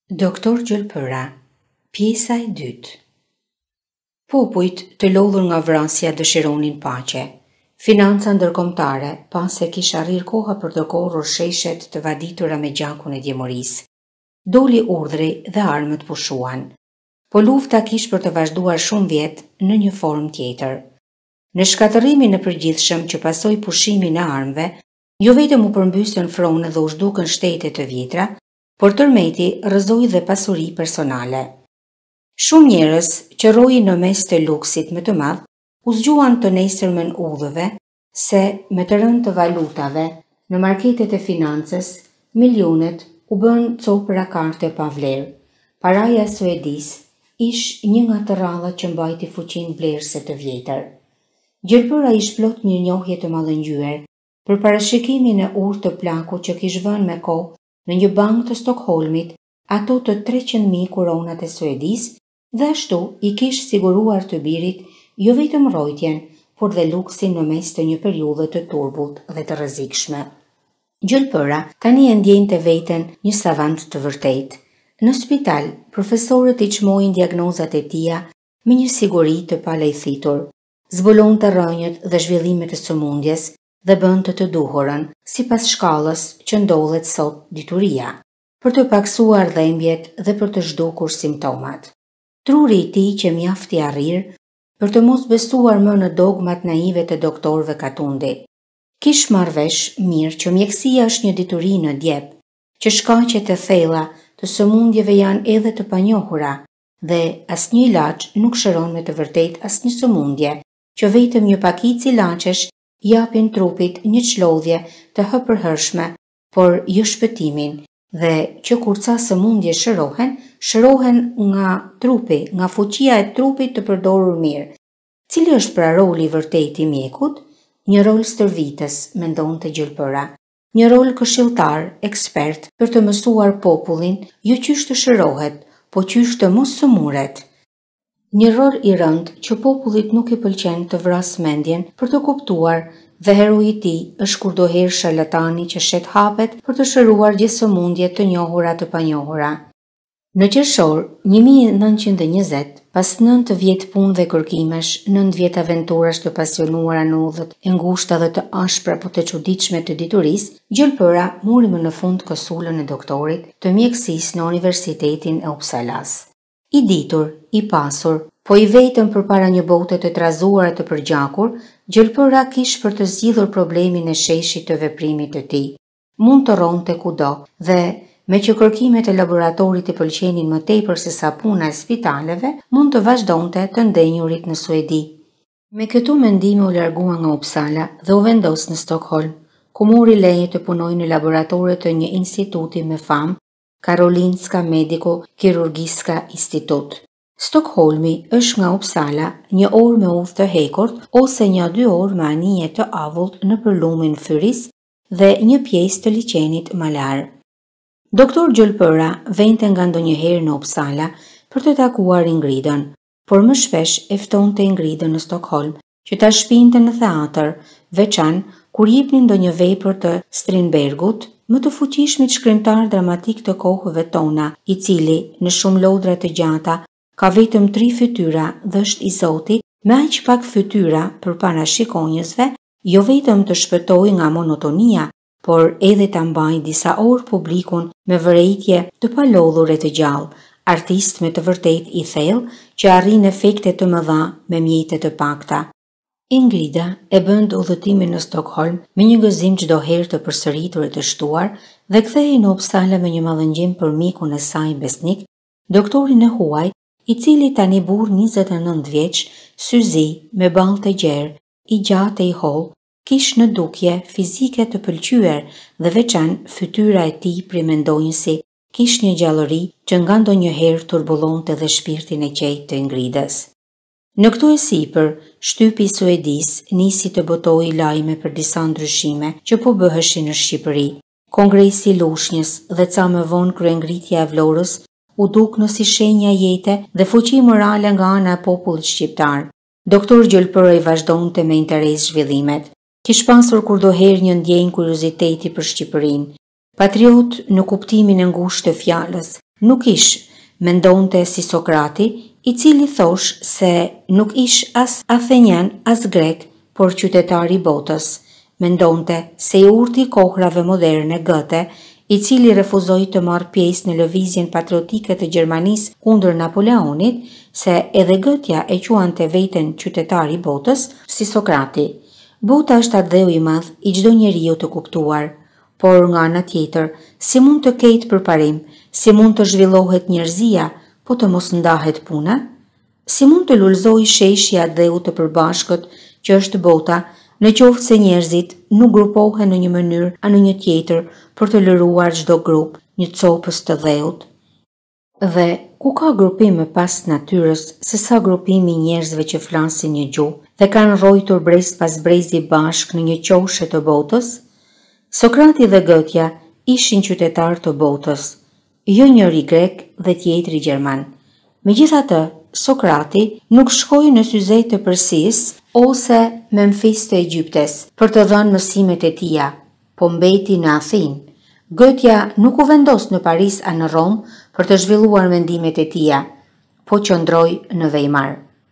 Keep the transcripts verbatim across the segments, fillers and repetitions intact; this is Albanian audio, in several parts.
Doktor Gjulpëra, pjesa e dytë. Popujt të lodhur nga vrasja dëshironin paqe. Financa ndërkombëtare, pas se kisha arrir koha për të korrur sheshet të vaditura me gjakun e djemorisë. Doli urdhri dhe armët pushuan. Po lufta kish për të vazhduar shumë vjet në një formë tjetër. Në shkatërimin e përgjithshëm që pasoi pushimin e armëve, jo vetëm u përmbysën fronë dhe u zhdukën shtete të vjetra, por tërmeti rrëzoi dhe pasuri personale. Shumë njerëz që rrohin në mes të luksit më të madh, u zgjuan të nesërmen udhëve se me të rënë të valutave në marketet e financës, milionet u bën copëra karte pa vlerë. Paraja suedis ish një nga të rradhat që mbajti fuqinë vlerëse të vjetër. Gjulpëra ish plot mirënjohje të mallëngjyer për parashikimin e urtë të plakut që kish vënë me kohë në një bank të Stokholmit ato të treqind mijë kuronat e Suedis dhe ashtu i kish siguruar të birit jo vetëm mbrojtjen, por dhe luksin në mes të një periudhe të turbullt dhe të rrezikshme. Gjulpëra tani e ndjente veten një savant të vërtetë. Në spital, profesorët i çmojnë diagnozat e tija me një siguri të palejthitur. Zbulonte rrënjët dhe zhvillimet e sëmundjes dhe bënte të duhurën, sipas shkallës që ndodhet sot dituria, për të paksuar dhembjet dhe për të zhdukur simptomat. Truri i tij që mjaft i arrir për të mos besuar më në dogmat naive të doktorëve Katundi. Kish marrë vesh mirë që mjekësia është një dituri në djep, që shkaqet e thella të sëmundjeve janë edhe të panjohura dhe asnjë ilaç nuk shëron me të vërtetë asnjë sëmundje, që vetëm një pakicë ilaçesh japin trupit një çlodhje të hapërhershme, por jo shpëtimin, dhe që kur ca sëmundje shërohen, shërohen nga trupi, nga fuqia e trupit të përdorur mirë. Cili është pra roli i vërtetë i mjekut? Një rol stërvitës, mendonte Gjulpëra. Një rol këshilltar, ekspert për të mësuar popullin jo qysh të shërohet, po qysh të mos sëmuret. Një rol i rënd që popullit nuk i pëlqen të vras mendjen për të kuptuar dhe heroi i tij është kurdoherë sharlatani që shet hapet për të shëruar gjithë sëmundjet të njohura të panjohura. Në qershor një mijë e nëntëqind e njëzet, pas nëntë vjet punë dhe kërkimesh, nëntë vjet aventurash të pasionuara në udhët e ngushta dhe të ashpra por të çuditshme të diturisë, Gjulpëra muri më në fund kosulën e doktorit të mjekësisë në Universitetin e Uppsalas. I ditur, i pasur, po i vetëm përpara një bote të trazuar e të përgjakur, Gjulpëra kish për të zgjidhur problemin e sheshit të veprimit të tij. Mund të rronte kudo dhe me që kërkimet e laboratorit i pëlqenin më tepër se sa puna e spitaleve, mund të vazhdonte të ndenjurit në Suedi. Me këtu mendime u largua nga Uppsala dhe u vendos në Stockholm, ku mori leje të punojë në laboratoret të një instituti me famë, Karolinska Medico-Kirurgiska Institut. Stockholmi është nga Uppsala një orë me udhë të hekurt ose një dy orë me anije të avullt në përlumin Fyris dhe një pjesë të liçenit malar. Doktor Gjulpëra vente nga ndonjëherë në Uppsala për të takuar Ingridën, por më shpesh e ftonte Ingridën në Stockholm që ta shpinte në theatër, veçan kur jepnin ndonjë vepër të Strindbergut, më të fuqishmit shkrimtar dramatik të kohëve tona, i cili në shumë lodra të gjata ka vetëm tri fytyra dhe është i Zoti, me aq pak fytyra përpara shikonjësve, jo vetëm të shpëtojë nga monotonia, por edhe ta mbajë disa orë publikun me vërejtje të palodhur e të gjallë, artist me të vërtet i thellë që arrin efekte të mëdha me mjete të pakta. Ingrida e bënd udhëtimin në Stockholm me një gëzim çdo herë të përsëritur e të shtuar dhe kthehej në Uppsala me një mallëngjim për mikun e saj besnik, doktorin e huaj, i cili tani burr njëzet e nëntë vjeç, syzi me ballë të gjerë, i gjatë e i hollë, kish në dukje fizike të pëlqyer dhe veçan fytyra e tij primendonjësi kish një gjallëri që nga ndonjëherë turbullonte dhe shpirtin e qetë të Ingridës. Në këto e sipër, shtypi i Suedis nisi të botoi lajme për disa ndryshime që po bëheshin në Shqipëri. Kongresi i Lushnjës dhe ca më vonë kryengritja e Vlorës u duknë si shenja jete dhe fuqi morale nga ana e popullit shqiptar. Doktor Gjulpëra i vazhdonte me interes zhvillimet. Kish pasur kurdoherë një ndjenjë kurioziteti për Shqipërinë. Patriot në kuptimin e ngushtë të fjalës, Nuk ish, mendonte si Sokrati, i cili thosh se nuk ish as Athenian as grek, por qytetari i botës. Mendonte se i urti kohrave moderne Goethe, i cili refuzoi të marrë pjesë në lëvizjen patriotike të Gjermanisë kundër Napoleonit, se edhe Goethe e quante veten qytetar i botës si Sokrati. Bota është ardheu i madh i çdo njeriu të kuptuar, por nga ana tjetër, si mund të ketë përparim, si mund të zhvillohet njerëzia, po të mos ndahet puna? Si mund të lulëzoj sheshja dheu të përbashkët që është bota, në qoftë se njerëzit nuk grupohen në një mënyrë a në një tjetër për të lëruar çdo grup një copës të dheut? Dhe ku ka grupime pas natyrës se sa grupimi i njerëzve që flasin një gjuhë dhe kanë rrojtur brez pas brezi bashk në një qoshe të botës? Sokrati dhe Goethe ishin qytetar të botës, jo njëri grek dhe tjetri gjerman. Megjithatë, Sokrati nuk shkoi në syzet të Persisë ose Memfis të Egjiptes për të dhënë mësimet e tija, po mbeti në Athinë. Goethe nuk u vendos në Paris a në Rom për të zhvilluar mendimet e tija, po qëndroi në Weimar.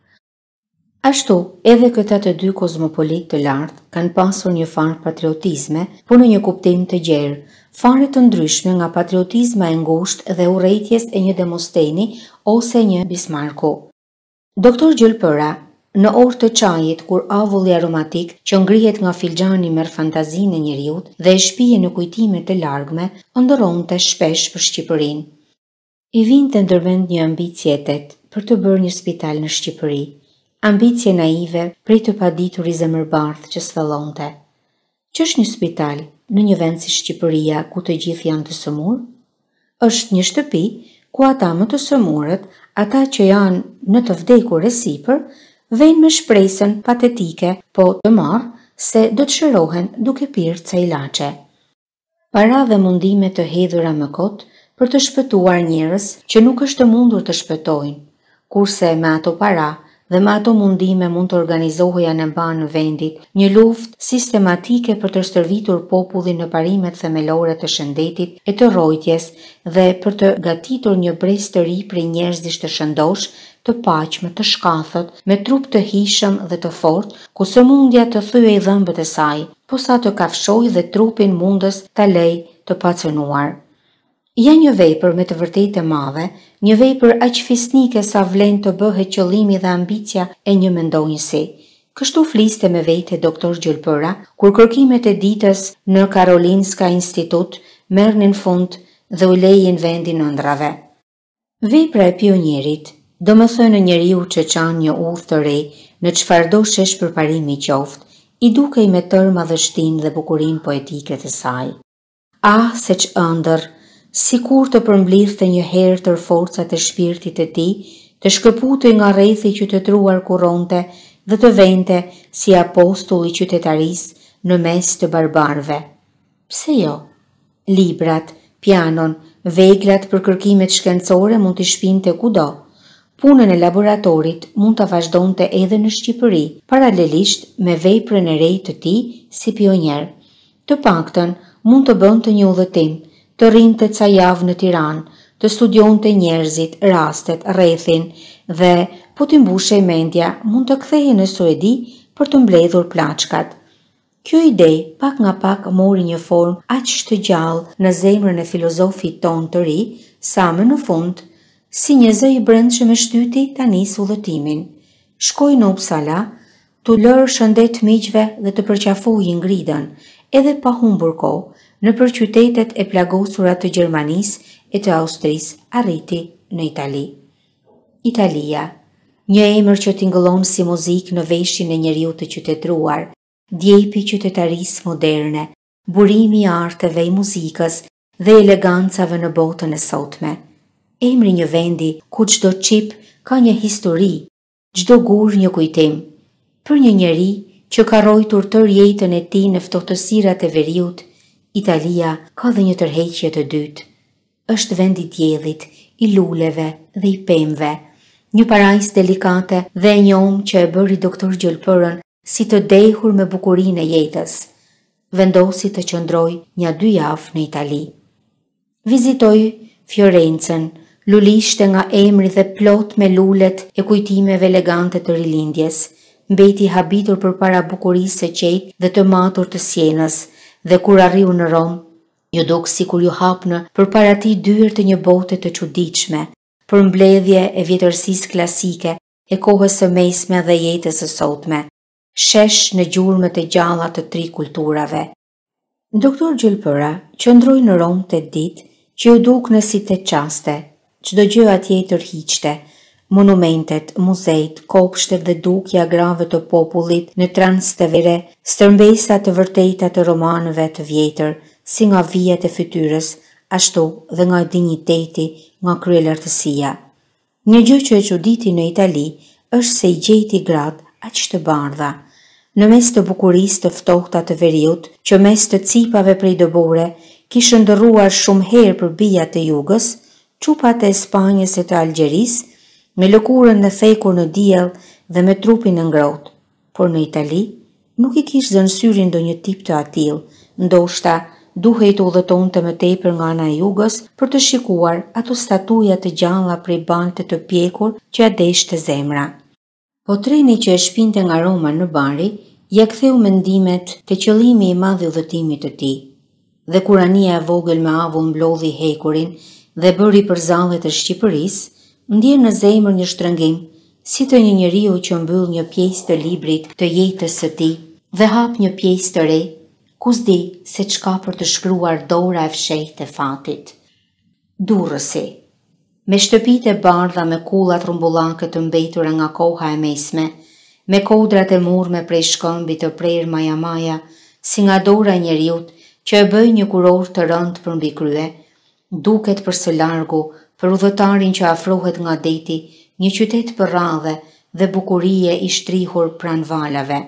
Ashtu, edhe këta të dy kozmopolit të lartë kanë pasur një farë patriotizme, por në një kuptim të gjerë, fare të ndryshme nga patriotizma e ngushtë dhe urrejtjes e një Demosteni ose një Bismarcku. Doktor Gjolpëra, në orë të çajit kur avulli aromatik që ngrihet nga filxhani merr fantazinë e njeriut dhe e shpije në kujtime të largme, ndëronte shpesh për Shqipërinë. I vinte ndërmend një ambicie etet për të bërë një spital në Shqipëri. Ambicie naive prej të paditur i zemërbardh që sthellonte. Ç'është një spital në një vend si Shqipëria ku të gjithë janë të sëmurë? Është një shtëpi ku ata më të sëmurët, ata që janë në të vdekur e sipër, vejnë me shpresën patetike, po të marrë se do të shërohen duke pirë ca ilaçe. Para dhe mundime të hedhura më kot për të shpëtuar njerëz që nuk është të mundur të shpëtojnë, kurse me ato para dhe me ato mundime mund të organizohej në banë në vendit një luftë sistematike për të stërvitur popullin në parimet themelore të shëndetit e të rrojtjes dhe për të gatitur një brez të ri prej njerëzish të shëndosh, të paqme, të shkathët, me trup të hishëm dhe të fortë, ku sëmundja të thyej dhëmbët e saj, posa të kafshoj dhe trupin mundës ta lej të pacënuar. Ja një vepër me të vërtetë e madhe, një vepër aq fisnike sa vlen të bëhet qëllimi dhe ambicia e një mendonjësi. Kështu fliste me vete doktor Gjolpëra, kur kërkimet e ditës në Karolinska Institut merrnin fund dhe u lejin vendin ëndrave. Vepra e pionjerit, do më thënë njeriu që çan një udhë të re në çfarëdo shesh përparimi qoftë, i dukej me tërë madhështinë dhe bukurinë poetike të saj. Ah, se ç'ëndër, si kur të përmblidhte një herë tër forcat e shpirtit e tij, të shkëputej nga rrethi qytetruar kurronte dhe të vente si apostull i qytetarisë në mes të barbarëve. Pse jo? Librat, pianon, veglat për kërkimet shkencore mund t'i shpinte kudo. Punën e laboratorit mund të vazhdonte edhe në Shqipëri, paralelisht me veprën e re të tij si pionjer. Të paktën mund të bënte një udhëtim, të rrinte ca javë në Tiranë, të studionte njerëzit, rastet, rrethin dhe, po t'i mbushej mendja, mund të kthehej në Suedi për të mbledhur plaçkat. Kjo ide pak nga pak mori një formë aq të gjallë në zemrën e filozofit ton të ri, sa më në fund, si një zë i brendshëm e shtyti ta nis udhëtimin. Shkoi në Uppsala, t'u lërë shëndet miqve dhe të përqafoi ngridën, edhe pa humbur kohë, në për qytetet e plagosura të Gjermanisë e të Austrisë, arriti në Itali. Italia, një emër që tingëllon si muzikë në veshin e njeriu të qytetruar, djepi qytetarisë moderne, burimi i arteve, i muzikës dhe elegancave në botën e sotme. Emri një vendi ku çdo çip ka një histori, çdo gur një kujtim. Për një njeri që ka rrojtur tërë jetën e tij në ftohtësirat e veriut, Italia ka dhe një tërheqje të dytë. Është vendi i diellit, i luleve dhe i pemëve, një parajsë delikate dhe e njohur që e bëri doktor Gjolpërën si të dehur me bukurinë e jetës. Vendosi të qëndroj një dy javë në Itali. Vizitoi Fiorencën, lulishte nga emri dhe plot me lulet e kujtimeve elegante të rilindjes, mbeti habitur për para bukurisë së qejtë dhe të matur të Sienës, dhe kur arriu në Rom, ju duk si kur ju hapnë për para ti dyert të një bote të çuditshme, për mbledhje e vjetërsisë klasike, e kohës së mesme dhe jetës së sotme, shesh në gjurmët e gjalla të tri kulturave. Doktor Gjilpëra qëndroi në Rom tetë ditë, që ju dukne si te qaste, çdo gjë atje i tërhiqte, monumentet, muzejt, kopshtet dhe dukja grave të popullit në Transtevere, stërmbesa të vërteta të romanëve të vjetër, si nga vijat e fytyrës, ashtu dhe nga digniteti, nga kryelartësia. Një gjë që e çuditi në Itali është se i gjeti gratë aq të bardha, në mes të bukurisë të ftohta të veriut, që mes të cipave prej dëbore, kishë ndërruar shumë herë për bijat e jugës, çupat e Spanjës e të Algjerisë, me lëkurën në thekur në diell dhe me trupin në ngrohtë, por në Itali nuk i kishte zënë syrin ndonjë tip të atill, ndoshta duhej të udhëtonte më tepër nga ana e jugës për të shikuar ato statuja të gjalla prej balte të pjekur që ja deshte zemra. Po treni që e shpinte nga Roma në Bari, ja ktheu mendimet te qëllimi i madh i udhëtimit të tij. Dhe kur anija e vogël me avull mblodhi hekurin dhe bëri përzallet e Shqipërisë, ndje në zemër një shtrëngim, si të një njeriu që mbyll një pjesë të librit të jetës së tij dhe hap një pjesë të re, ku s'di se çka për të shkruar dora e fshehtë e fatit. Durrësi, me shtëpitë e bardha me kullat rrumbullake të mbetura nga koha e mesme, me kodrat e murme prej shkëmbit të prerë maja maja, si nga dora e njeriut që e bëj një kuror të rënd për mbi krye, duket për së largu për udhëtarin që afrohet nga deti, një qytet për radhe dhe bukurie i shtrihur pranë valave.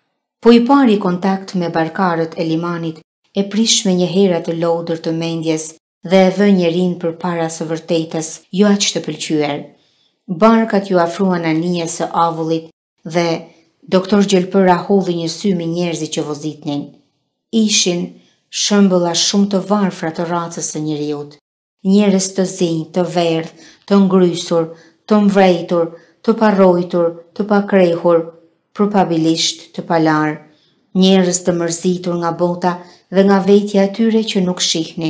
Po i pari kontakt me barkarët e limanit e prish me një herë të lodër të mendjes dhe e vë njerin për para së vërtetës jo aq të pëlqyer. Barkat ju afruan anijes së avullit dhe doktor Gjilpëra hodhi një sy me njerëzit që vozitnin. Ishin shëmbëlla shumë të varfra të racës së njeriut. Njerëz të zinj, të verdh, të ngrysur, të mvrejtur, të parrojtur, të pakrehur, probabilisht të palar, njerëz të mërzitur nga bota dhe nga vetja e tyre që nuk shihnin.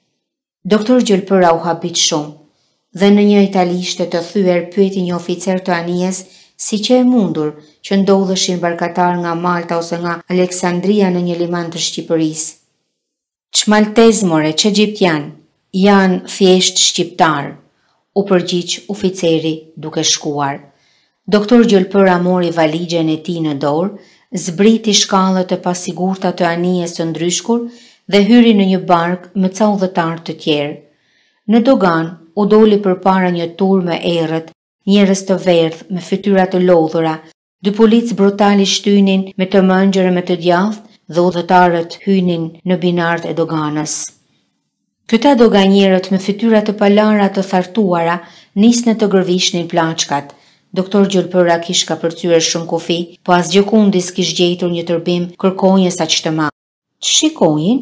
Doktor Gjilpëra u habit shumë, dhe në një italishte të thyer pyeti një oficer të anijes si që e mundur që ndodheshin barkatar nga Malta ose nga Aleksandria në një liman të Shqipërisë. Çmaltez more, ç'egjiptian, janë thjesht shqiptar, u përgjigj oficeri duke shkuar. Doktor Gjilpëra mori valigjen e tij në dorë, zbriti shkallët e pasigurta të anijes së ndryshkur dhe hyri në një bark me ca udhëtar të tjerë. Në dogan u doli përpara një tur me errët, njerëz të verdh me fytyra të lodhura, dy policë brutali shtynin me të mëngjër me të djathtë dhe udhëtarët hynin në binart e doganës. Këta doganjerët me fytyra të palara të thartuara nisnë të gërvishnin plaçkat. Doktor Gjilpëra kish ka përcyer shumë kufi, po as gjë kundis kish gjetur një tërbim kërkonjes aq të madh. Shikojin,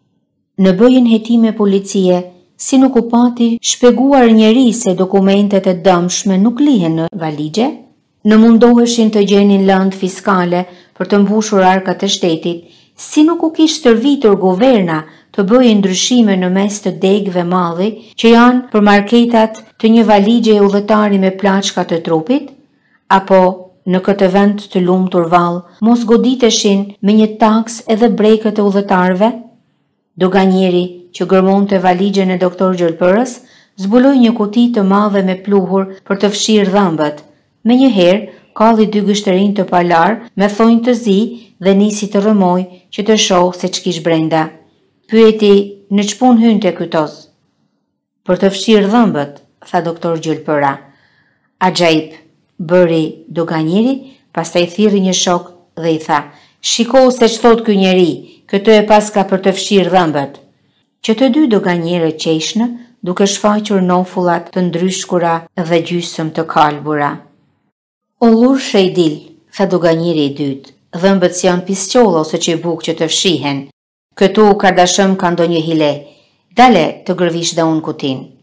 në bëjën hetime policie, si nuk u pati shpeguar njeri se dokumentet e dëmshme nuk lihen në valigje, në mundoheshin të gjenin lëndë fiskale për të mbushur arkat e shtetit, si nuk u kish stërvitur governa të bëjë ndryshime në mes të degëve malli që janë për marketat të një valigje e udhëtari me plaçka të trupit, apo në këtë vend të lumtur vallë mos goditeshin me një taks edhe brekët e udhëtarëve? Doganjeri që gërmonte valigjen e doktor Gjilpërës zbuloi një kuti të madhe me pluhur për të fshirë dhëmbët. Menjëherë kalli dy gështërinj të palar me thonjë të zi dhe nisi të rrëmoj që të shohë se ç'kish brenda. Pyeti në ç'pun hynte ky toz? Për të fshirë dhëmbët, tha doktor Gjilpëra. Axhaip, bëri doganjeri, pastaj thirrri një shok dhe i tha: "Shiko se ç'thot ky njeri, këtë e paska për të fshirë dhëmbët." Që të dy doganjerët qeshnë, duke shfaqur nofullat të ndryshkura dhe gjysëm të kalbura. "O lur shejdil", tha doganjeri i dytë, "dhëmbët janë pisqolla ose çibuk që të fshihen. Këtu kardashëm ka ndonjë hile. Dale të gërvish dhe unë kutin."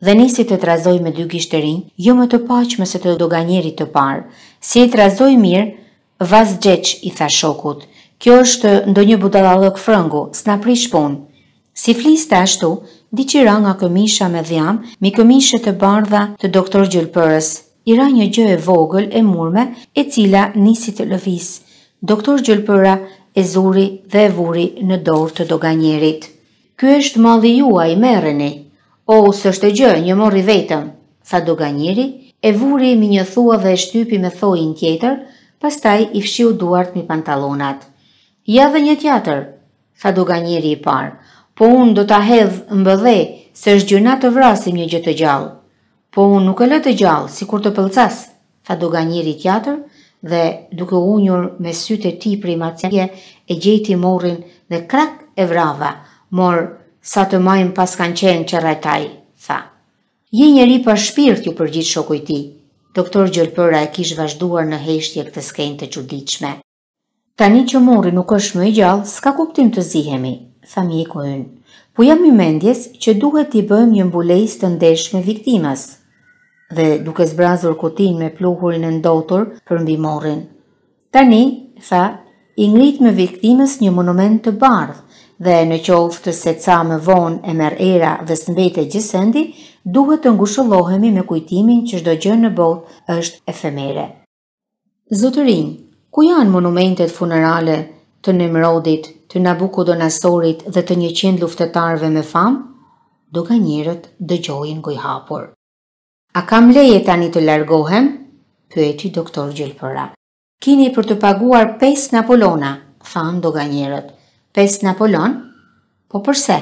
dhe nisi të trazoj me dy gishtë rinj, jo më të paqme se të doganjerit të parë. Si e trazoj mirë, vaz gjeq, i tha shokut. Kjo është ndonjë budallallëk frëngu, s'na prish punë. Si fliste ashtu, diqira nga këmisha me dhjam, mi këmishe të bardha të doktor Gjulpërës. I ra një gjë e vogël e murme, e cila nisi të lëviz. Doktor Gjulpëra e zuri dhe e vuri në dorë të doganjerit. Ky është malli juaj, merreni. O, s'është gjë, një morri vetëm, tha doganjeri, e vuri mi një thua dhe e shtypi me thojin tjetër, pastaj i fshiu duart mi pantalonat. Ja dhe një tjetër, tha doganjeri i parë, po unë do ta hedh mbëdhe, se është gjëna të vrasim një gjë të gjallë. Po unë nuk e lë të gjallë, si kur të pëlcas, tha doganjeri tjetër, dhe duke unjur me sytë e tij prej macje, e gjeti morrin dhe krak e vrava, mor sa të majmë pas kanë qenë që rajtaj, tha. Je njeri pa shpirt, ju përgjith shoku i tij. Doktor Gjulpëra e kish vazhduar në heshtje këtë skenë të çuditshme. Tani që morri nuk është më i gjallë, s'ka kuptim të zihemi, tha mjeku ynë. Po jam i mendjes që duhet t'i bëjmë një mbulesë të ndershme viktimës. Dhe duke zbrazur kutin me pluhurin e ndotur për mbi morrin. Tani, tha, i ngrit me viktimës një monument të bardhë, dhe në qoftë se ca më vonë e merr era dhe s'mbete gjësendi, duhet të ngushëllohemi me kujtimin që çdo gjë në botë është efemere. Zotërinj, ku janë monumentet funerale të Nimrodit, të Nabukodonosorit dhe të njëqind luftetarëve me famë? Doganjerët dëgjojnë gojë hapur. A kam leje tani të largohem? Pyeti doktor Gjulpëra. Kini për të paguar pesë Napolona, thanë doganjerët. Pesë Napolon? Po përse?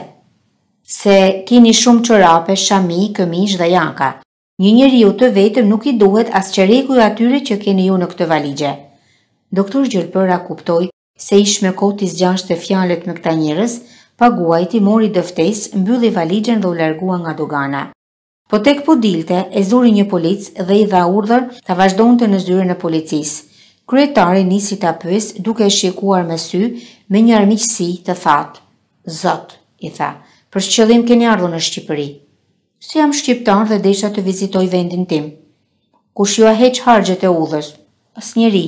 Se kini shumë çorape, shami, këmish dhe jaka. Një njeriu të vetëm nuk i duhet as qereku i atyre që keni ju në këtë valigje. Doktor Gjulpëra kuptoi se ish me kohë t'i zgjashte fjalët me këta njerëz, paguajti, mori dëftesë, mbylli valigjen dhe u largua nga dogana. Po tek po dilte, e zuri një polic dhe i dha urdhër ta vazhdonte në zyrën e policisë. Kryetari nisi ta pyes duke e shikuar me sy me një armiqësi të thatë. Zot, i tha, për ç'qëllim keni ardhur në Shqipëri? Si jam shqiptar dhe desha të vizitoj vendin tim. Kush ju a heq harxhet e udhës? Asnjëri.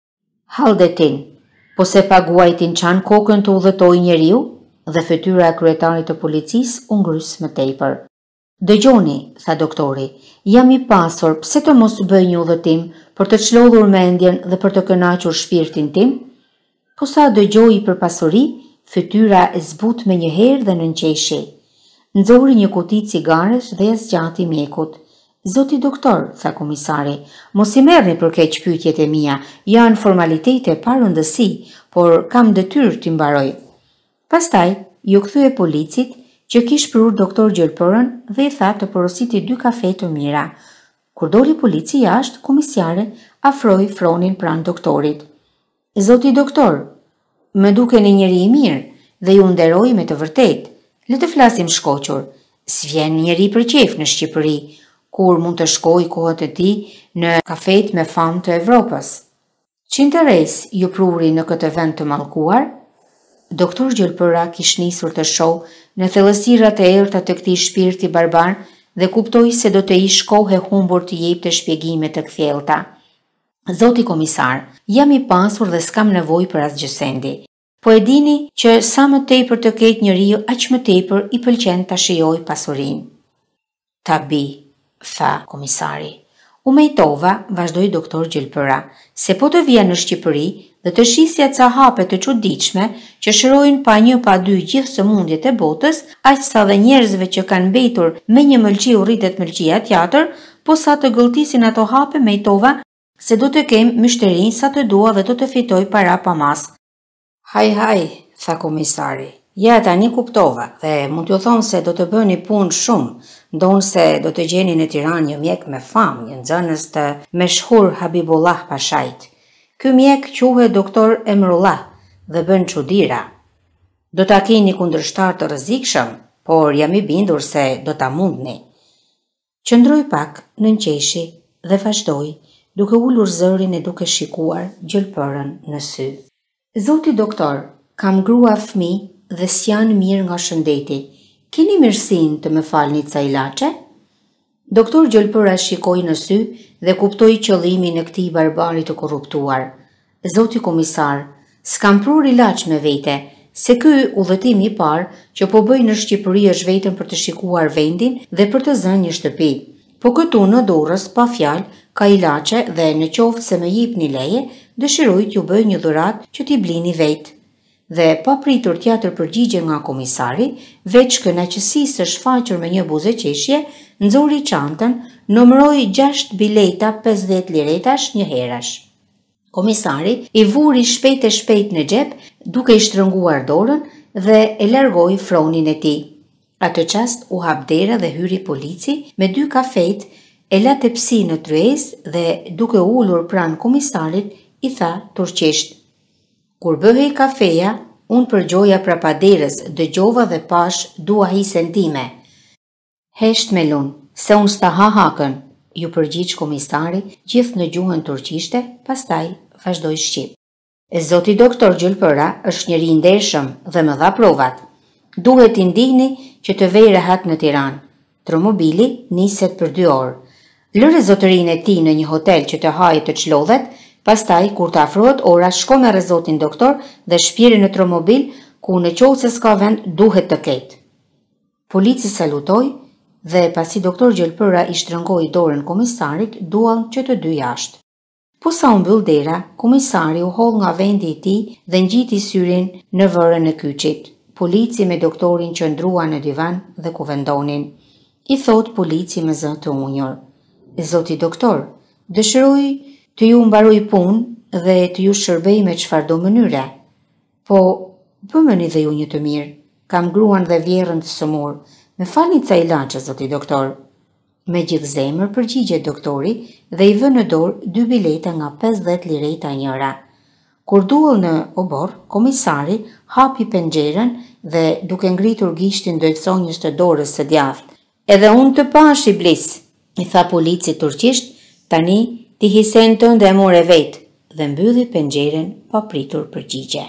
Haldetin, po se paguajtin çan kokën të udhëtoj njeriu? Dhe fytyra e kryetarit të policisë u ngrys më tepër. Dëgjoni, tha doktori, jam i pasur, pse të mos bëj një udhëtim për të çlodhur mendjen dhe për të kënaqur shpirtin tim? Po sa dëgjoi për pasuri, fytyra e zbut me një herë dhe nënqeshi. Nxori një kuti cigaresh dhe e zgjati mjekut. Zoti doktor, tha komisari, mos i merrni për keq pyetjet e mia, janë formalitete pa rëndësi, por kam detyrë t'i mbaroj. Pastaj, ju kthye policit që kish prur doktor Gjulpërën dhe i tha të porositi dy kafe të mira. Kur doli polici jashtë, komisare afroi fronin pranë doktorit. Zoti doktor, më duke një njeri i mirë dhe ju nderoj me të vërtet. Le të flasim shkoqur. S'vjen njeri për qef në Shqipëri, kur mund të shkoj kohët e tij në kafet me famë të Evropës. Ç'interes ju pruri në këtë vend të mallkuar? Doktor Gjulpëra kish nisur të shoh në thellësirat e errta të këtij shpirti barbar dhe kuptoi se do të ish kohë e humbur të jepte shpjegime të kthjellta. Zoti komisar, jam i pasur dhe s'kam nevojë për asgjë sendi. Po e dini që sa më tepër të ketë njeriu, aq më tepër i pëlqen ta shijojë pasurinë. Tabi, tha komisari. U mejtova, vazhdoi doktor Gjulpëra, se po të vija në Shqipëri dhe të shisja ca hape të çuditshme që shërojnë pa një pa dy gjithë sëmundjet e botës, aq sa dhe njerëzve që kanë mbetur me një mëlçi u rritet mëlçia tjetër, po sa të gëlltisin ato hape mejtova se do të kem myshterin sa të dua dhe do të fitoj para pa mas. Haj, haj, tha komisari. Ja, tani kuptova dhe mund t'ju thonë se do të bëni punë shumë, ndonë se do të gjeni në Tiranë një mjek me famë, një nxënës të meshhur Habibullah Pashait. Ky mjek quhet doktor Emrullah dhe bën çudira. Do ta keni kundërshtar të rrezikshëm, por jam i bindur se do ta mundni. Qëndroi pak, nënqeshi dhe vazhdoi, duke ulur zërin e duke shikuar Gjulpërën në sy. Zoti doktor, kam grua fëmijë dhe s'janë mirë nga shëndeti. Keni mirësinë të më falni ca ilaçe? Doktor Gjolpëra shikoi në sy dhe kuptoi qëllimin e këtij barbari të korruptuar. Zoti komisar, s'kam prur ilaç me vete, se ky udhëtim i parë që po bëj në Shqipëri është vetëm për të shikuar vendin dhe për të zënë një shtëpi. Po këtu në dorës, pa fjalë, ka ilaçe dhe në qoftë se më jepni leje, dëshiroj t'ju bëj një dhuratë që t'i blini vetë. Dhe pa pritur tjetër përgjigje nga komisari, veç kënaqësisë së shfaqur me një buzëqeshje, nxori çantën, numëroi gjashtë bileta pesëdhjetë liretash një herash. Komisari i vuri shpejt e shpejt në xhep, duke i shtrënguar dorën dhe e largoi fronin e tij. Atë çast u hap dera dhe hyri polici me dy kafet, e la tepsi në tryezë dhe duke ulur pranë komisarit i tha turqisht: "Kur bëhej kafeja, unë përgjoja prapaderës, dëgjova dhe pash dua hisen time." "Hesht me lun, se unë sta ha hakën", ju përgjigj komisari gjithë në gjuhën turqishte, pastaj vazhdoi shqip. "E zoti doktor Gjolpëra është njeri i ndershëm dhe më dha provat. Duhet t'i ndihni që të vej rehat në Tiranë. Tromobili niset për dy orë. Lëre zotërinë e tij në një hotel që të hajë të çlodhet, pastaj kur të afrohet ora shko me rrezotin doktor dhe shpjeri në tromobil ku në qoftë se s'ka vend duhet të ketë." Polici salutoi dhe pasi doktor Gjolpëra i shtrëngoi dorën komisarit, duan që të dy jashtë. Po sa u mbyll dera, komisari u hodh nga vendi i tij dhe ngjiti syrin në vërën e kyçit. Polici me doktorin që ndrua në divan dhe ku vendonin. I thot polici me zë të unjur: "E zoti doktor, dëshiroj të ju mbaroj punë dhe të ju shërbej me çfarëdo mënyre. Po, bëmeni dhe ju një të mirë. Kam gruan dhe vjerrën të sëmur. Me falni ca ilaçe, zoti doktor." Me gjithë zemër përgjigjet doktori dhe i vë në dorë dy bileta nga pesëdhjetë lireta njëra. Kur duel në obor, komisari hapi penxherën dhe duke ngritur gishtin drejt thonjës të dorës së djathtë: "Edhe unë të pash iblis", i tha polici turqisht, "tani ti hisen tënde e more vetë", dhe mbylli penxherën pa pritur përgjigje.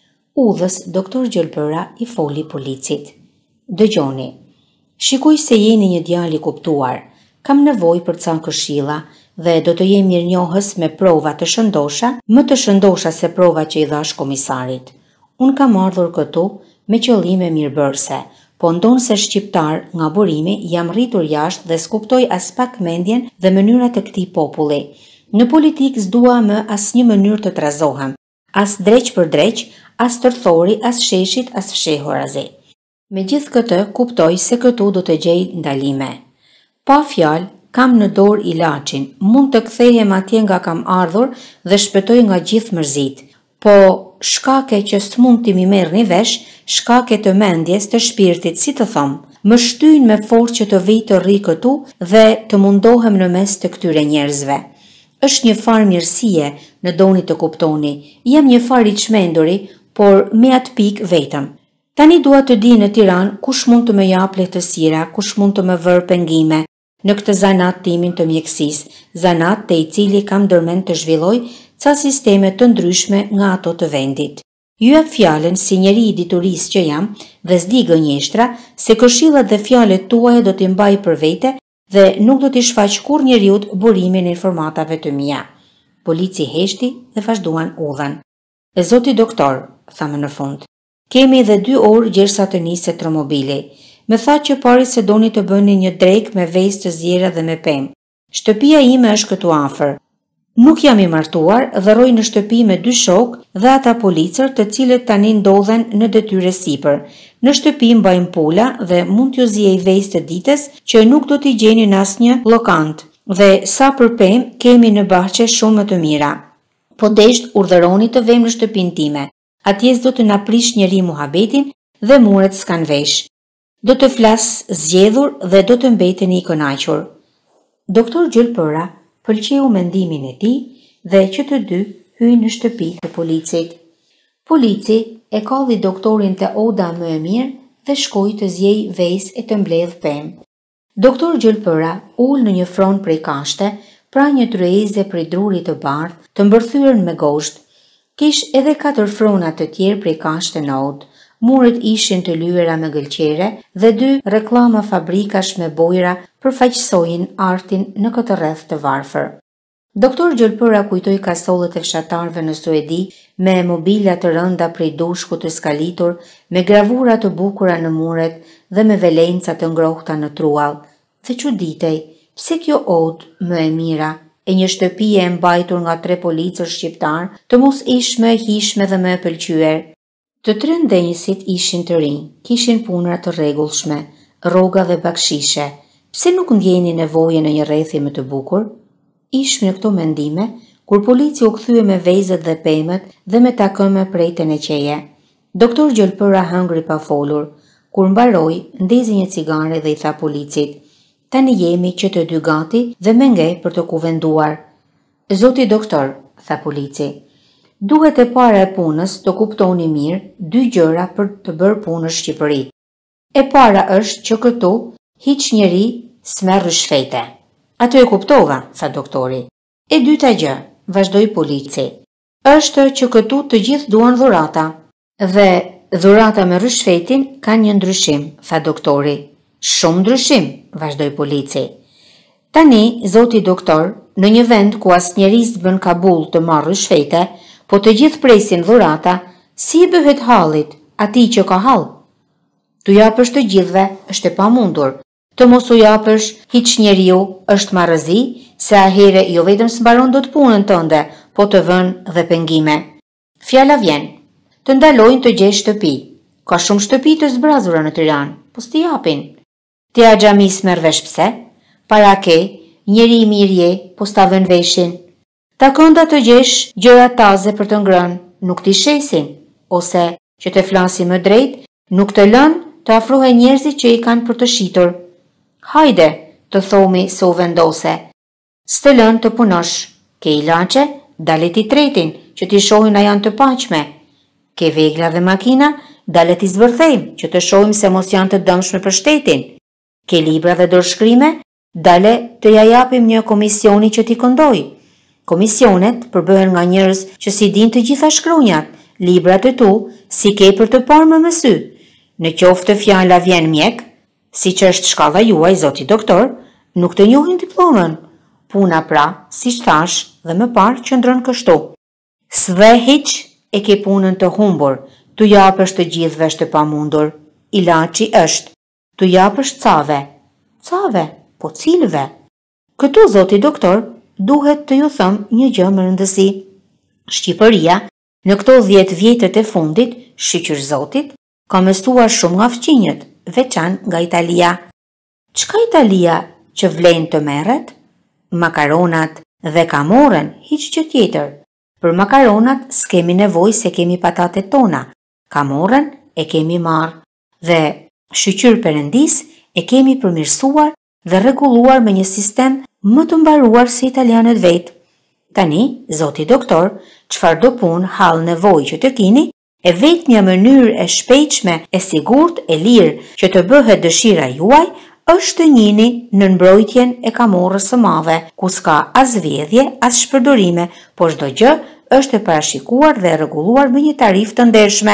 Udhës doktor Gjolpëra i foli policit: "Dëgjoni, shikoj se jeni një djalë i kuptuar. Kam nevojë për ca këshilla dhe do të jem mirënjohës me prova të shëndosha, më të shëndosha se prova që i dhash komisarit. Unë kam ardhur këtu me qëllime mirëbërëse, po ndonë se shqiptar nga burimi jam rritur jashtë dhe skuptoj as pak mendjen dhe mënyrat e këtij populli. Në politikë s'dua më as një mënyrë të trazohem, as dreq për dreq, as tërthori, as sheshit, as fshehorazi. Me gjithë këtë kuptoj se këtu do të gjej ndalime. Pa fjalë, kam në dorë ilaçin, mund të kthehem atje nga kam ardhur dhe shpëtoj nga gjithë mërzit. Po, shkake që s'mund t'i mi merrni vesh, shkake të mendjes të shpirtit, si të thom, më shtyjnë me forcë që të vij të rri këtu dhe të mundohem në mes të këtyre njerëzve. Është një farë mirësie, në doni të kuptoni, jam një farë i çmenduri, por me atë pikë vetëm. Tani dua të di në Tiranë kush mund të më jap lehtësira, kush mund të më vër pengime në këtë zanat timin të mjekësisë, zanat te i cili kam ndërmend të zhvilloj ca sisteme të ndryshme nga ato të vendit. Ju jap fjalën si njeri i diturisë që jam dhe s'di gënjeshtra se këshillat dhe fjalët tuaja do t'i mbaj për vete dhe nuk do t'i shfaq kur njeriut burimin e informatave të mia." Polici heshti dhe vazhduan udhën. "E zoti doktor", tha më në fund, "kemi edhe dy orë gjersa të niset tromobili. Me tha që pari se doni të bëni një drek me vezë të zjera dhe me pemë. Shtëpia ime është këtu afër. Nuk jam i martuar dhe rroj në shtëpi me dy shok dhe ata policër të cilët tani ndodhen në detyre sipër. Në shtëpi mbajmë pula dhe mund t'ju zjej vezë të ditës që nuk do t'i gjeni në asnjë llokant. Dhe sa për pemë kemi në bahçe shumë më të mira. Po desht urdhëroni të vem në shtëpinë time. Atje do të na prish njëri muhabetin dhe muret s'kan vesh. Do të flas zgjedhur dhe do të mbeteni i kënaqur." Doktor Gjolpëra pëlqeu mendimin e tij dhe që të dy hyjnë në shtëpi të policit. Polici e kalli doktorin te oda më e mirë dhe shkoi të zjej vezë e të mbledh pemë. Doktor Gjolpëra ul në një fron prej kashte, pra një tryeze prej drurit të bardhë, të mbërthyer me gosht. Kish edhe katër frona të tjerë prej kashte në odë. muret ishin të lyera me gëlqere dhe dy reklama fabrikash me bojra përfaqësojnë artin në këtë rreth të varfër. Doktor Gjolpëra kujtoi kasollet e fshatarëve në Suedi me mobila të rënda prej dushkut të skalitur, me gravura të bukura në muret dhe me velenca të ngrohta në truall. Dhe çuditej, pse kjo odë më e mira e një shtëpie e mbajtur nga tre policër shqiptar të mos ishme, hishme dhe më e pëlqyer. Të tre ndenjësit ishin të rinj, kishin puna të rregullshme, rroga dhe bakshishe. Pse nuk ndjeni nevojë në një rrethi më të bukur? Ishme në këto mendime, kur polici u kthye me vezët dhe pemët dhe me takëme prej të neqeje. Doktor Gjolpëra hëngri pa folur. Kur mbaroi, ndezi një cigare dhe i tha policit: "Tani jemi që të dy gati dhe me nge për të kuvenduar." "Zoti doktor," tha polici, "duhet e para e punës të kuptoni mirë dy gjëra për të bërë punë në Shqipëri. E para është që këtu hiç njeri s'merr rishfete." "Ato e kuptova," tha doktori. "E dyta gjë," vazhdoi polici, "është që këtu të gjithë duan dhurata." "Dhe dhurata me rishfetin ka një ndryshim," tha doktori. "Shumë ndryshim," vazhdoi polici. "Tani, zoti doktor, në një vend ku asnjëri s'bën kabull të marrë rishfete, po të gjithë presin dhurata, si i bëhet hallit atij që ka hall? Tu japësh të gjithëve është e pamundur. Të mos u japësh hiç njeriu është marrëzi, se ahere jo vetëm s'mbaron dot punën tënde, po të vën dhe pengime. Fjala vjen, të ndalojnë të gjesh shtëpi. Ka shumë shtëpi të zbrazura në Tiranë, po s'ti japin. Ti a xhami s'merr vesh pse? Para ke, njeri i mirë je, po s'ta vën veshin. Ta kënda të gjesh gjëra taze për të ngrënë, nuk t'i shesin, ose që të flasi më drejt, nuk të lën të afrohen njerëzit që i kanë për të shitur. Hajde, të thomi se u vendose. S'të lën të punosh. Ke ilaçe, dalet i tretin, që t'i shohin a janë të paqme. Ke vegla dhe makina, dalet i zbërthejmë, që të shohim se mos janë të dëmshme për shtetin. Ke libra dhe dorëshkrime, dale të ja japim një komisioni që t'i këndoj. Komisionet përbëhen nga njerëz që si din të gjitha shkronjat, librat e tu, si ke për të parë më mësy. Në qoftë fjala vjen mjek, si që është shkalla juaj, zoti doktor, nuk të njohin diplomën. Puna pra, si thash dhe më parë që ndron kështu. S'dhe hiq e ke punën të humbur, tu japësh të gjithëve është të pamundur. Ilaçi është, tu japësh cave. Cave, po cilëve? Këtu, zoti doktor, duhet të ju thëm një gjë më rëndësi. Shqipëria, në këto dhjetë vjetët e fundit, shqyqyr zotit, ka mësuar shumë nga fqinjët, veçan nga Italia. Çka Italia që vlen të merret? Makaronat dhe kamoren, hiç gjë tjetër. Për makaronat s'kemi nevojë se kemi patatet tona, kamoren e kemi marrë dhe shqyqyr perëndis e kemi përmirësuar dhe rregulluar me një sistem më të mbaruar se italianët vetë. Tani, zoti doktor, çfarë do punë hall nevojë që të kini, e vetë një mënyrë e shpejtshme, e sigurt, e lirë që të bëhet dëshira juaj, është të njini në mbrojtjen e kamorrës së madhe, ku s'ka as vjedhje, as shpërdorime, por çdo gjë është e parashikuar dhe e rregulluar me një tarifë të ndershme.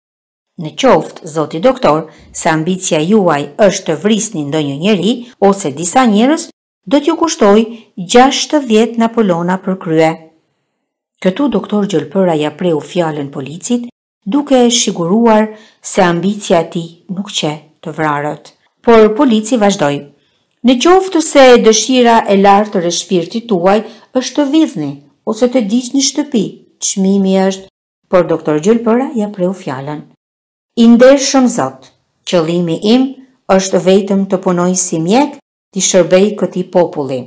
Në qoftë, zoti doktor, se ambicia juaj është të vrisni ndonjë njeri ose disa njerëz, do t'ju kushtoj gjashtëdhjetë Napolona për krye. Këtu doktor Gjolpëra ja preu fjalën policit, duke e shiguruar se ambicia e tij nuk qe të vrarët. Por polici vazhdoi. Në qoftë se dëshira e lartë e shpirtit tuaj është të vidhni ose të diqni shtëpi, çmimi është, por doktor Gjolpëra ja preu fjalën. I ndershëm zot, qëllimi im është vetëm të punoj si mjek, t'i shërbej këtij populli.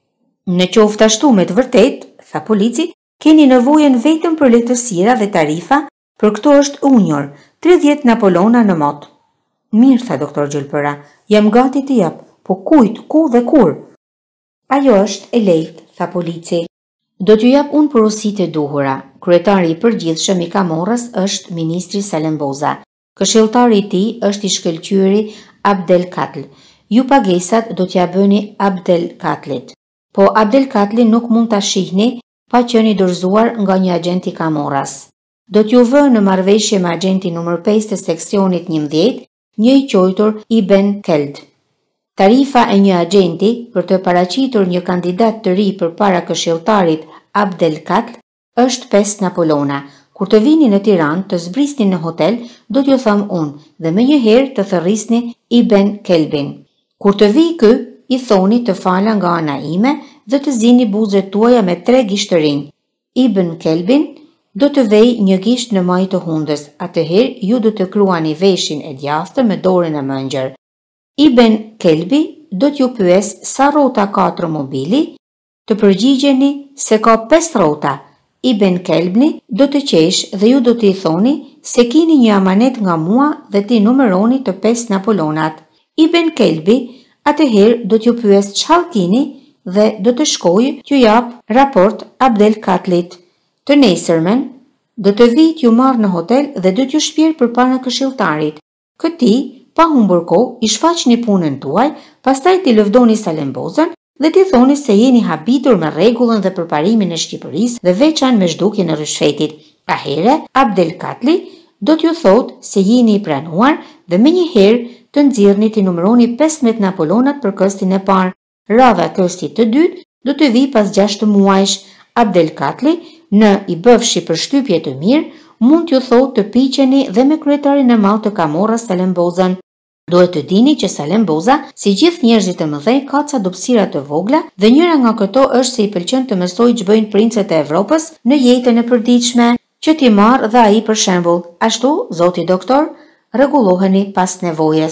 Në qoftë ashtu me të vërtet, tha polici, keni nevojën vetëm për lehtësira dhe tarifa, për këto është unjor, tridhjetë Napolona në mot. Mirë, tha doktor Gjolpëra, jam gati të jap, po kujt, ku dhe kur? Ajo është e lehtë, tha polici. Do t'ju jap unë porositë e duhura. Kryetari i përgjithshëm i kamorrës është ministri Salemboza. Këshilltari i tij është i shkëlqyeri Abdelkatl. Ju pagesat do t'ja bëni Abdelkatlit. Po Abdelkatli nuk mund ta shihni pa qenë i dorëzuar nga një agent i kamorras. do t'ju vë në marrëveshje me agentin numër pesë të seksionit njëmbëdhjetë, një i quajtur Ibn Keld. Tarifa e një agenti për të paraqitur një kandidat të ri përpara këshilltarit Abdelkatl është pesë napolona. Kur të vini në Tiranë të zbrisni në hotel, do t'ju them unë dhe më njëherë të thërrisni Ibn Kelbin. Kur të vi ky, i thoni të fala nga ana ime dhe të zini buzët tuaja me tre gisht të rinj. Ibn Kelbin do të vej një gisht në maj të hundës, atëherë ju do të kruani veshin e djathtë me dorën e mëngjër. Ibn Kelbi do t'ju pyes sa rrota ka automobili, të përgjigjeni se ka pesë rrota. Ibn Kelbni do të qesh dhe ju do t'i thoni se kini një amanet nga mua dhe ti numeroni të pesë napolonat. Ibn Kelbi atëherë do t'ju pyes çfarë kini dhe do të shkojë t'ju jap raport Abdelkatlit. Të nesërmen do të vi t'ju marrë në hotel dhe do t'ju shpjerë përpara këshilltarit. Këti, pa humbur kohë, i shfaqni punën tuaj, pastaj t'i lëvdoni salembozën dhe t'i thoni se jeni habitur me rregullën dhe përparimin e Shqipërisë dhe veçan me zhdukjen e rrëshfetit. Ahere, Abdelkatli do t'ju thotë se jeni i pranuar dhe me njëherë të nxirrni t'i numëroni pesëmbëdhjetë napolonat për këstin e parë. Radha këstit të dytë do të vi pas gjashtë muajsh. Abdelkatli, në i bëfshi për shtypje të mirë, mund t'ju thotë të piqeni dhe me kryetarin e madh të Kamorrës Salembozën. Duhet të dini që Salemboza, si gjithë njerëzit të mëdhenj, ka ca dobësira të vogla dhe njëra nga këto është se i pëlqen të mësojë ç'bëjnë princet e Evropës në jetën e përditshme, që t'i marrë dhe ai për shembull. Ashtu, zoti doktor, rregulloheni pas nevojës.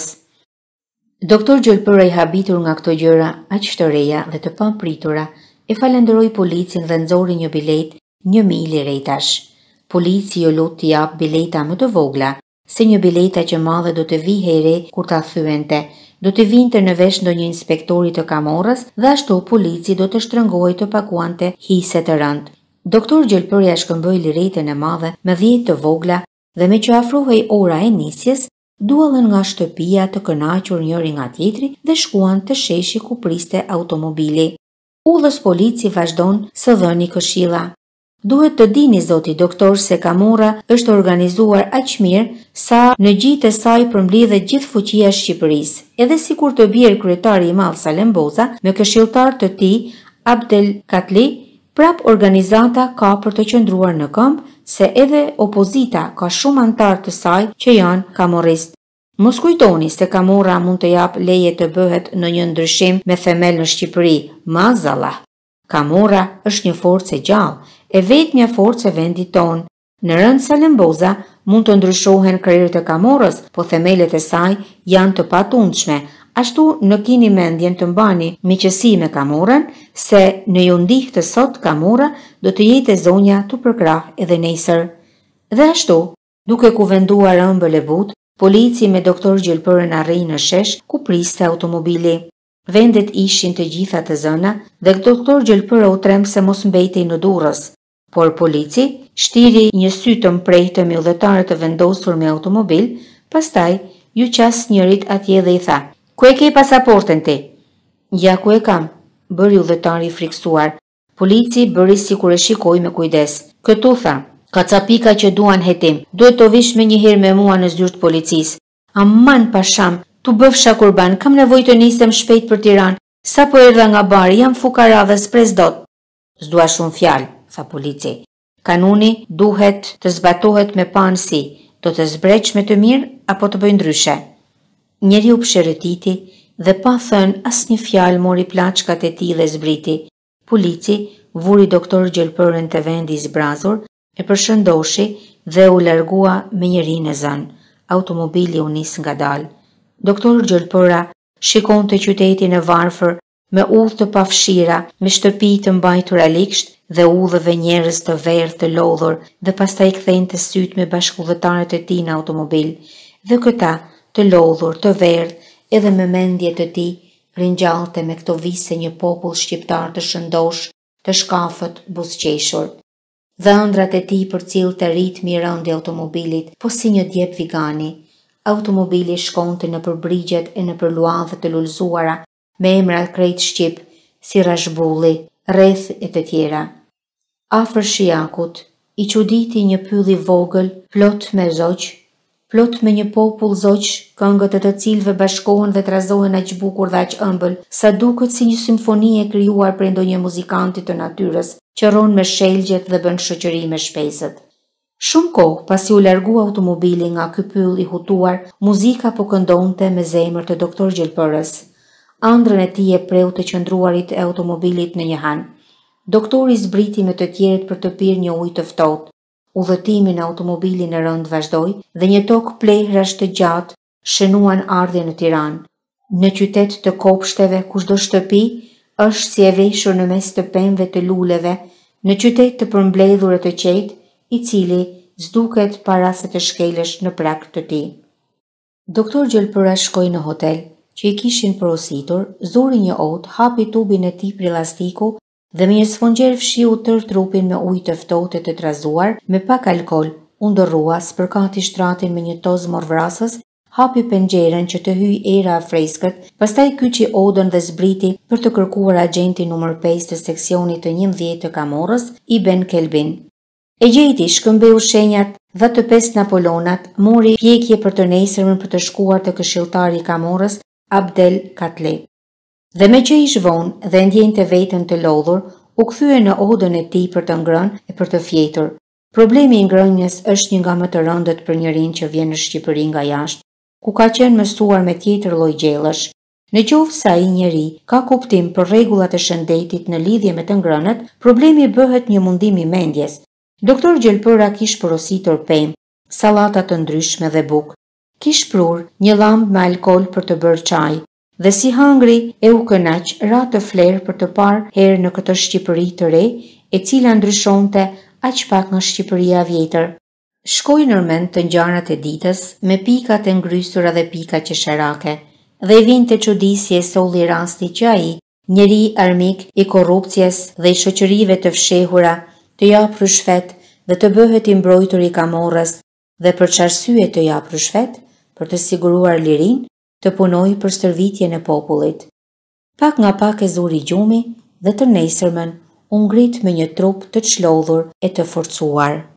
Doktor Gjolpëra, i habitur nga këto gjëra aq të reja dhe të papritura, e falenderoi policin dhe nxori një bilet një milë rejtash. Polici jo lut t'i jap bileta më të vogla, se një bileta që madhe do të vi here kur ta thyente, do të vinte në vesh ndonjë inspektori të Kamorrës dhe ashtu polici do të shtrëngohej të paguante hise të rënd. Doktor Gjolpëria shkëmboi liretën e madhe me dhjetë të vogla dhe me që afrohej ora e nisjes, duallën nga shtëpia të kënaqur njëri nga tjetri dhe shkuan të sheshi ku priste automobili. Udhës polici vazhdon së dhëni këshilla. Duhet të dini zoti doktor se Kamorra është organizuar aq mirë sa në gjitë e saj përmbledhet gjithë fuqia e Shqipërisë. Edhe sikur të bjerë kryetari i madh Salemboza me këshilltar të tij Abdelkatli, prap organizata ka për të qëndruar në këmbë se edhe opozita ka shumë antar të saj që janë kamorrist. Mos kujtoni se Kamorra mund të jap leje të bëhet në një ndryshim me themel në Shqipëri. Mazallah. Kamorra është një forcë e gjallë, e vetmja forcë e vendit tonë. Në rënd Salemboza mund të ndryshohen krerët e Kamorrës, po themelet e saj janë të patundshme. Ashtu në kini mendjen të mbani miqësi me Kamorrën, se në ju ndihë të sot Kamorra do të jetë e zonja të përkrah edhe nesër. Dhe ashtu, duke kuvenduar ëmbël e but, polici me doktor Gjolpërën arri në shesh ku priste automobili. Vendet ishin të gjitha të zëna dhe doktor Gjolpëra u trem se mos mbetej në Durrës, por polici shtiri një sy të mprehtë me udhëtarët të vendosur me automobil, pastaj ju qas njërit atje dhe i tha: "Ku e ke pasaportën ti?" "Ja ku e kam," bëri udhëtari friksuar. Polici bëri sikur e shikoi me kujdes. "Këtu," tha, "ka ca pika që duan hetim. Duhet të vish me njëherë me mua në zyrtë policisë." "Aman pasham, tu bëfsha kurban, kam nevojë të nisem shpejt për Tiranë. Sa po erdha nga bari, jam fukara dhe s'pres dot." "S'dua shumë fjalë," tha polici. "Kanuni duhet të zbatohet me panësi. Do të zbreq me të mirë apo të bëj ndryshe?" Njeriu pshërëtiti dhe pa thënë asnjë fjalë mori plaçkat e tij dhe zbriti. Polici vuri doktor Gjolpërën te vendi i zbrazur, e përshëndoshi dhe u largua me njërin e zënë. Automobili u nis ngadalë. Doktor Gjolpëra shikon të qytetin e varfër, me udhë të pafshira, me shtëpi të mbajtura liksht dhe udhëve njerëz të verdh të lodhur, dhe pastaj kthejnë të syt me bashkëudhëtarët e tij në automobil. Dhe këta, të lodhur, të verdh, edhe me mendje të tij, ringjallte me këto vise një popull shqiptar të shëndosh, të shkafët, buzëqeshur. Dhe ëndrat e tij përcillte ritmi i rënd i automobilit, po si një djep vigani. Automobili shkonte në përbrigjet e në përluadhe të lullzuara, me emra krejt shqip, si Rashbulli, rreth e të tjera. Afër shijakut, i çuditi një pyll i vogël, plot me zoq, plot me një popull zoq, këngët e të cilëve bashkohen dhe trazohen aq bukur dhe aq ëmbël, sa duket si një simfoni e krijuar prej ndonjë muzikanti të natyrës, që rron me shelgjet dhe bën shoqëri me shpesët. Shumë kohë pasi u largua automobili nga ky pyll i hutuar, muzika po këndonte me zemër të doktor Gjelpërës. Andrën e tij e preu të qëndruarit e automobilit në një han. Doktori zbriti me të tjerët për të pirë një ujë të ftohtë. Udhëtimi në automobilin e rënd vazhdoi dhe një tokë plehrash të gjatë shënuan ardhjen në Tiranë. Në qytet të kopshteve, kushdo shtëpi është si e veshur në mes të pemëve të luleve, në qytet të përmbledhur e të qetë, i cili zduket para se të shkelesh në prag të tij. Doktor Gjelpëra shkoi në hotel, që i kishin porositur, zuri një ot, hapi tubin e tij prillastiku dhe me një sfonxher fshiu tër trupin me ujë të ftohtë të trazuar me pak alkol, u ndërrua, spërkati shtratin me një toz morvrasës, hapi penxherën që të hyj era e freskët, pastaj kyçi odën dhe zbriti për të kërkuar agentin numër pesë të seksionit të njëmbëdhjetë të Kamorrës, Ibn Kelbin. E gjeti, shkëmbeu shenjat dhe të pesë Napolonat, mori pjekje për të nesërmën për të shkuar të këshilltari i Kamorrës, Abdel Katli. Dhe me që ish vonë dhe ndjente veten të lodhur, u kthye në odën e tij për të ngrënë e për të fjetur. Problemi i ngrënjes është një nga më të rëndët për njërin që vjen në Shqipëri nga jashtë, ku ka qenë mësuar me tjetër lloj gjellësh. Në qoftë se ai njeri ka kuptim për rregullat e shëndetit në lidhje me të ngrënët, problemi bëhet një mundim i mendjes. Doktor Gjelpëra kish porositur pemë, sallata të ndryshme dhe bukë. Kish prur një llamb me alkol për të bërë çaj, dhe si hangri e u kënaq ra të flerë për të parë herë në këtë Shqipëri të re, e cila ndryshonte aq pak nga Shqipëria vjetër. Shkoi nërmend të ngjarjet e ditës, me pikat e ngrysura dhe pikat qesharake, dhe i vinte çudi si e solli rasti që ai, njeri armik i korrupsies dhe i shoqërive të fshehura, të japë rrushfet dhe të bëhet i mbrojtur i Kamorrës, dhe për çarsye të japë rrushfet, për të siguruar lirinë, të punoj për stërvitjen e popullit. Pak nga pak e zuri gjumi dhe të nesërmen u ngrit me një trup të çlodhur e të forcuar.